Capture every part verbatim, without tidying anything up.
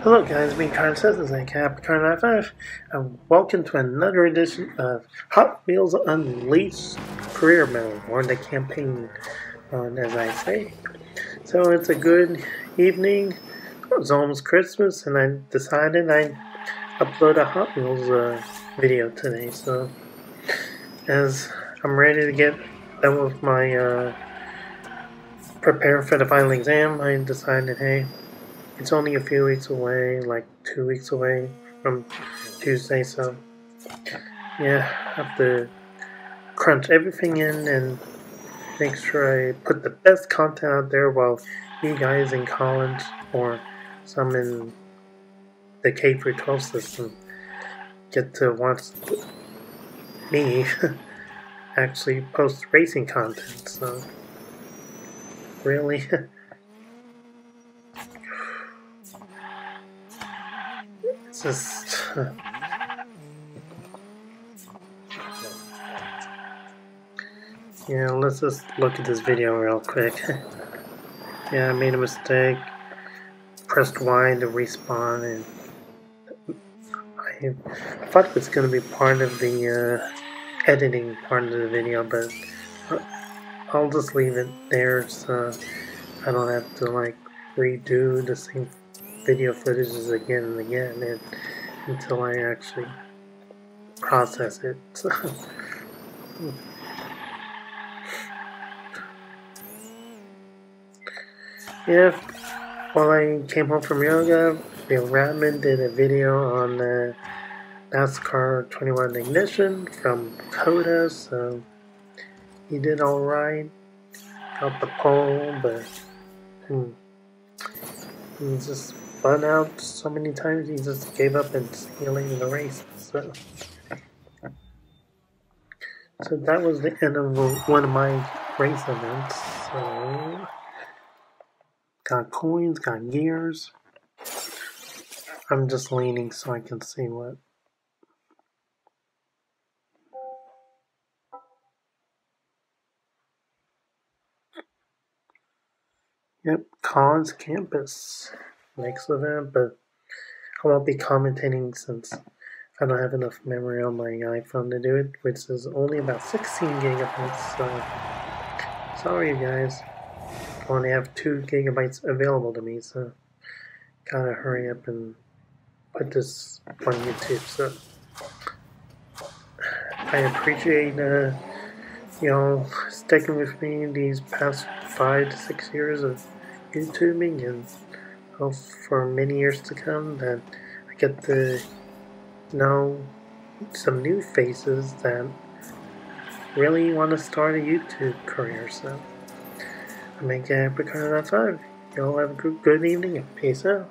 Hello guys, me Karen says this is Cap Karen ninety-five, and welcome to another edition of Hot Wheels Unleashed Career Mode, or the campaign on, as I say. So it's a good evening. It was almost Christmas, and I decided I'd upload a Hot Wheels uh, video today. So as I'm ready to get done with my uh, prepare for the final exam, I decided, hey, it's only a few weeks away, like two weeks away from Tuesday, so yeah, I have to crunch everything in and make sure I put the best content out there while you guys in college or some in the K through twelve system get to watch me actually post racing content, so really. It's just uh, yeah, let's just look at this video real quick. Yeah, I made a mistake. Pressed Y to respawn, and I, I thought it was going to be part of the uh, editing part of the video, but I'll just leave it there so I don't have to like redo the same video footages again and again and, until I actually process it. So, yeah, while I came home from yoga, RealRadman did a video on the NASCAR twenty-one ignition from Coda, so he did alright. Got the pole, but hmm, he just spun out so many times he just gave up and sailing the race. So, so that was the end of one of my race events. So, got coins, got gears. I'm just leaning so I can see what. Yep, college campus next event, but I won't be commentating since I don't have enough memory on my iPhone to do it, which is only about sixteen gigabytes, so sorry you guys. I only have two gigabytes available to me, so gotta hurry up and put this on YouTube. So I appreciate uh, y'all sticking with me these past five to six years of YouTubing, and hope for many years to come that I get to know some new faces that really want to start a YouTube career. So I'm making Apricot at five. Y'all have a good, good evening and peace out.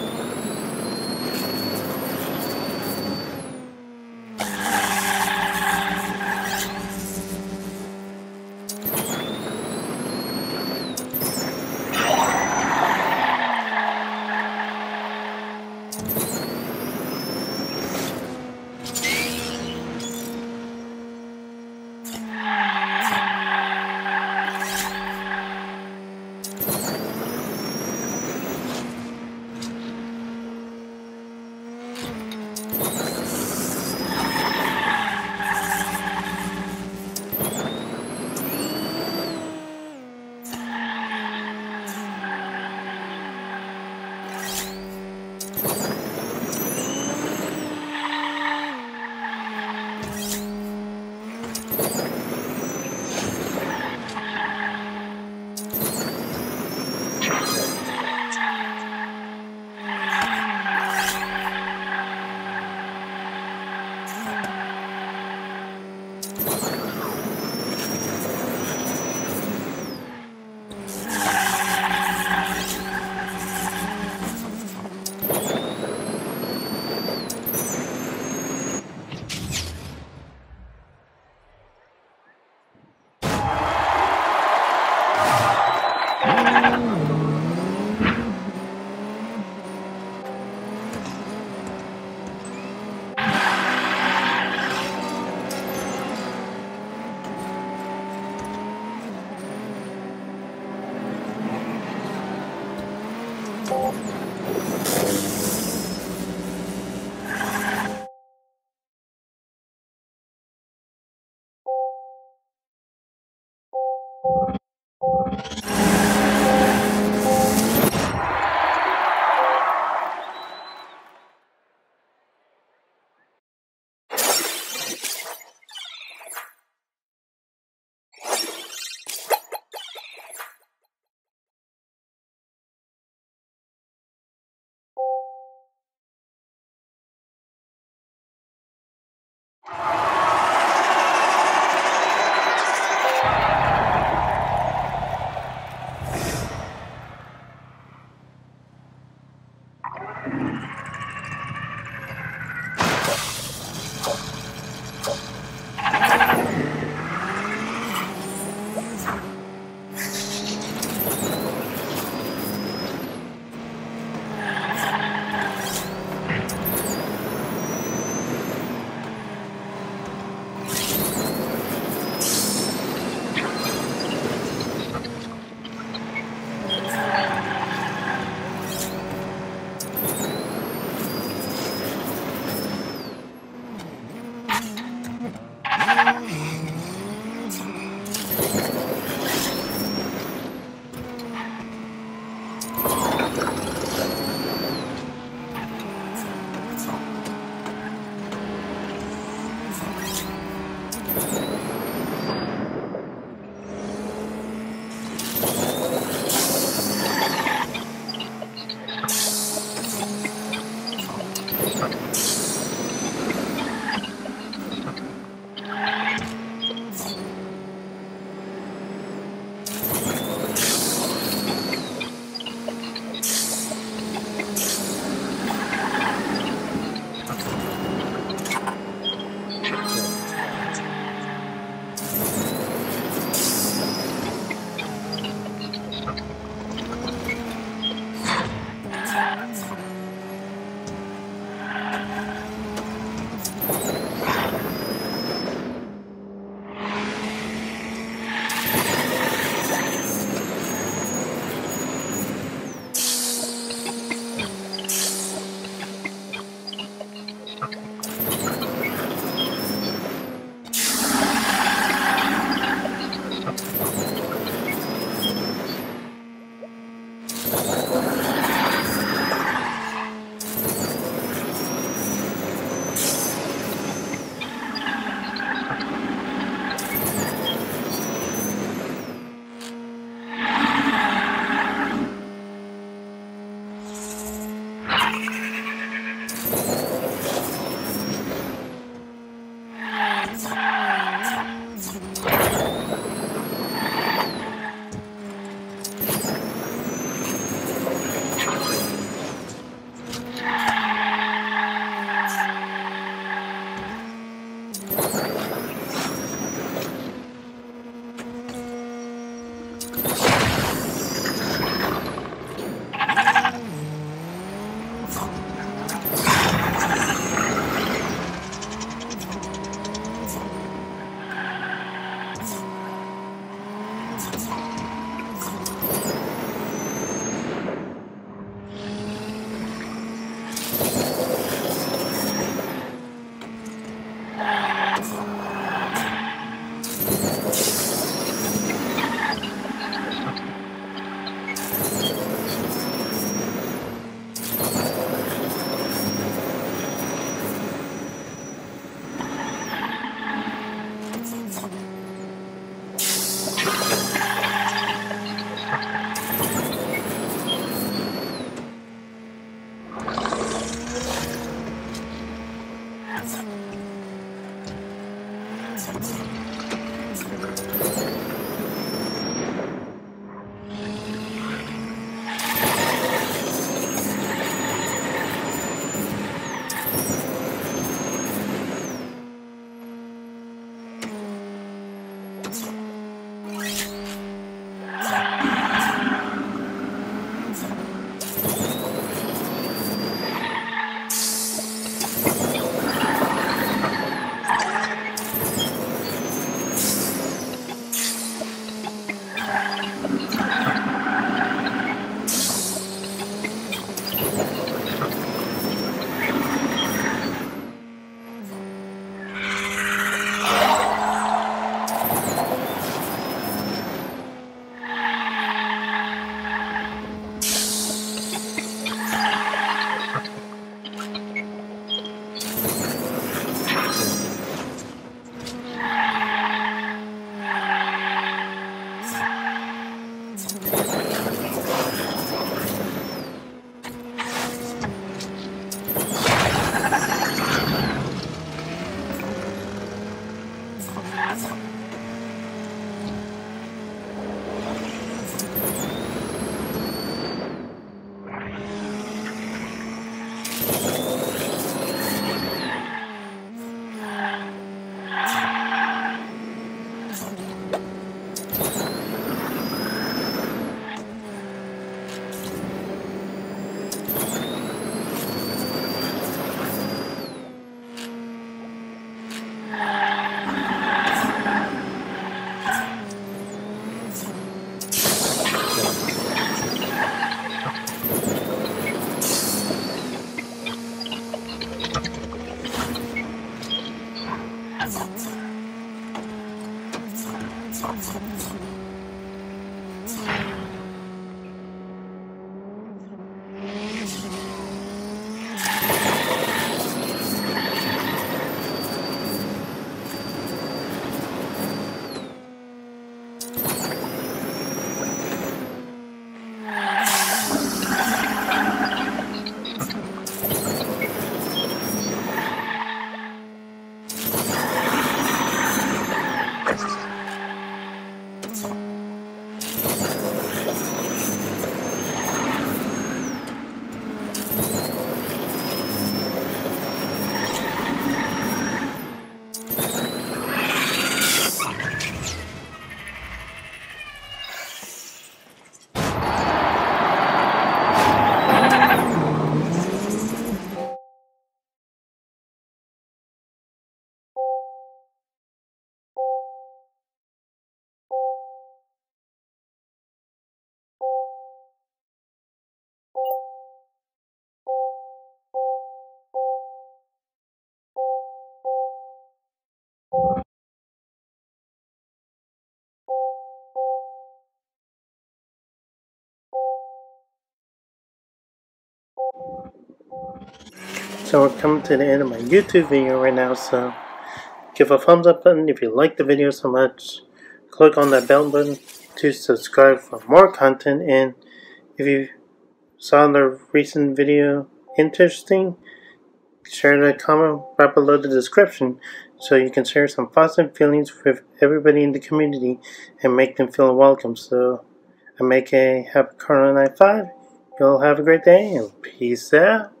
So we're coming to the end of my YouTube video right now, so give a thumbs up button if you like the video so much. Click on that bell button to subscribe for more content, and if you saw the recent video interesting, share the comment right below the description so you can share some thoughts and feelings with everybody in the community and make them feel welcome. So I make a happy Corona ninety-five. You'll have a great day and peace out.